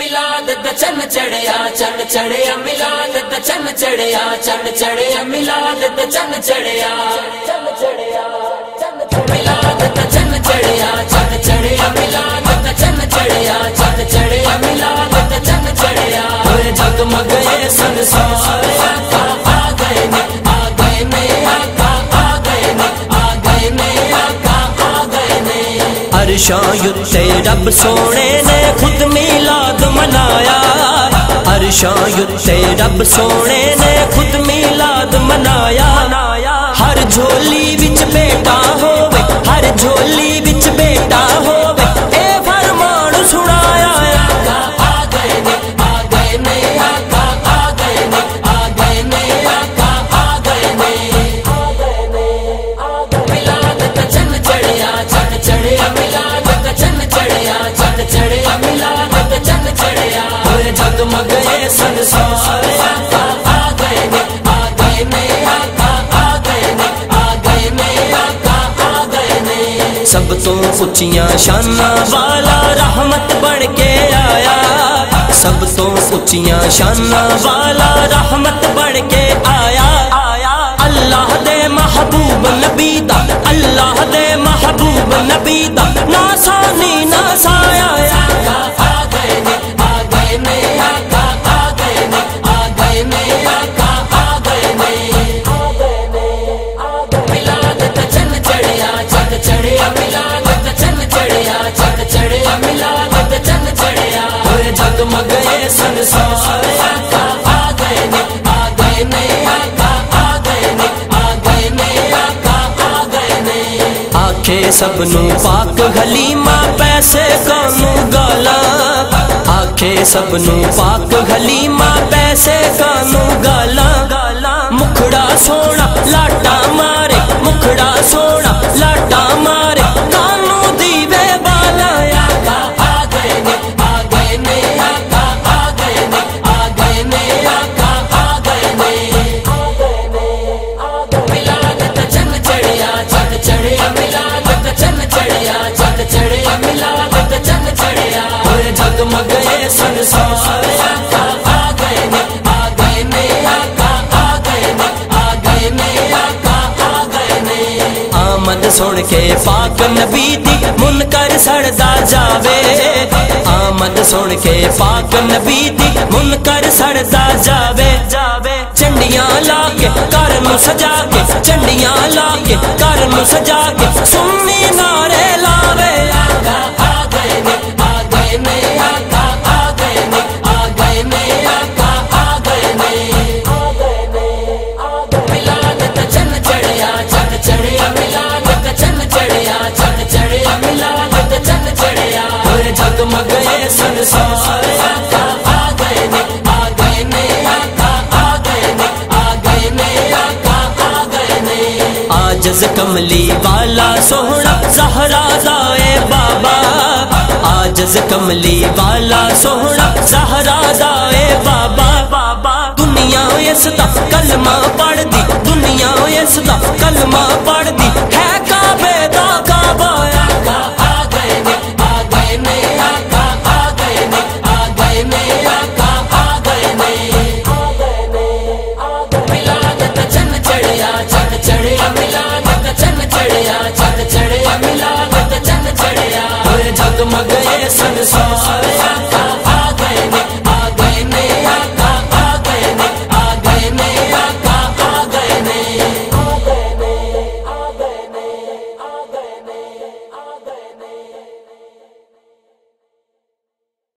मिलाद दा चन्न चढ़िया चन्न चढ़िया मिलाद दा चन्न चढ़िया चन्न चढ़िया मिलाद दा चन्न चढ़िया चन्न चढ़िया मिलाद दा चन्न चढ़िया चन्न चढ़िया मिलाद दा चन्न चढ़िया चन्न चढ़िया मिलाद दा चन्न चढ़िया होए जगमग ये संसार आ गए ने आ गए ने आका आ गए ने आ गए ने आका आ गए ने। अरशां युत्ते रब सोने ने खुद मिलाद मनाया। अरशां युत्ते रब सोने ने खुद मिलाद मनाया। हर झोली विच बेटा होवे हर झोली विच बेटा होवे ए फरमान सुनाया। आका आ गए ने आ गए ने आका आ गए ने आ गए ने आका आ गए ने आ गए ने आ गए। मिलाद दा चन्न चढ़िया चन्न चढ़िया मिलाद दा चन्न चढ़िया चन्न चढ़िया मिलाद दा चन्न चढ़िया होए जगमग ये संसार आका आ गए ने आ गए ने आका आ गए ने आ गए ने आका आ गए ने। सब तो उच्चियां शाना वाला रहमत बन के आया। सब तो उच्चियां शाना वाला रहमत बन के आया। अल्लाह दे महबूब नबी दा अल्लाह दे महबूब नबी दा ना सानी ना साया। आका आ गए ने आ गए ने आका आ गए ने आ गए ने आका आ गए ने आ गए ने आ गए। मिलाद दा चन्न चढ़िया चन्न चढ़िया मिलाद दा चन्न चढ़िया चन्न चढ़िया मिलाद दा चन्न चढ़िया होए जगमग ये संसार आका आ गए ने आ गए ने आका आ गए ने आ गए ने आका आ गए ने। आखे सबनू पाक हलीमा पैसे कानू गाला। आखे सबनू पाक हलीमा पैसे कानू गाला। मुखड़ा सोना लाटा मारे मुखड़ा सोना लाटा मारे कानू दीवे बाला। आका आ गए ने आ गए ने आका आ गए ने आ गए ने आका आ गए ने आ गए ने आ गए। मिलाद दा चन्न चढ़िया चन्न चढ़िया मिलाद दा चन्न चढ़िया चन्न चढ़िया मिलाद दा चन्न चढ़िया होए जगमग ये संसार आका आ गए ने आ गए ने आका आ गए ने आ गए ने आका आ गए ने। आमद सुन के पाक नबी दी मुनकर सड़दा जावे। आमद सुन के पाक नबी दी मुनकर सड़दा जावे। चंडियां ला के घर नू सजा के चंडियां ला के घर नू सजा के सुन्नी नारे लावे। आका आ गए ने आ गए ने आका आ गए ने आ गए ने आका आ गए ने आ गए ने आ गए। मिलाद दा चन्न चढ़िया चन्न चढ़िया मिलाद दा चन्न चढ़िया चन्न चढ़िया मिलाद दा चन्न चढ़िया होए जगमग ये संसार आका आ गए ने आ गए ने आका आ गए ने आ गए ने आका आ गए ने। आजज कमली वाला सोहना ज़हरा दाए बाबा। आजज कमली वाला सोहना ज़हरा दाए बाबा। दुनिया इसदा कलमा पढ़ दी दुनिया इसदा कलमा पढ़ दी है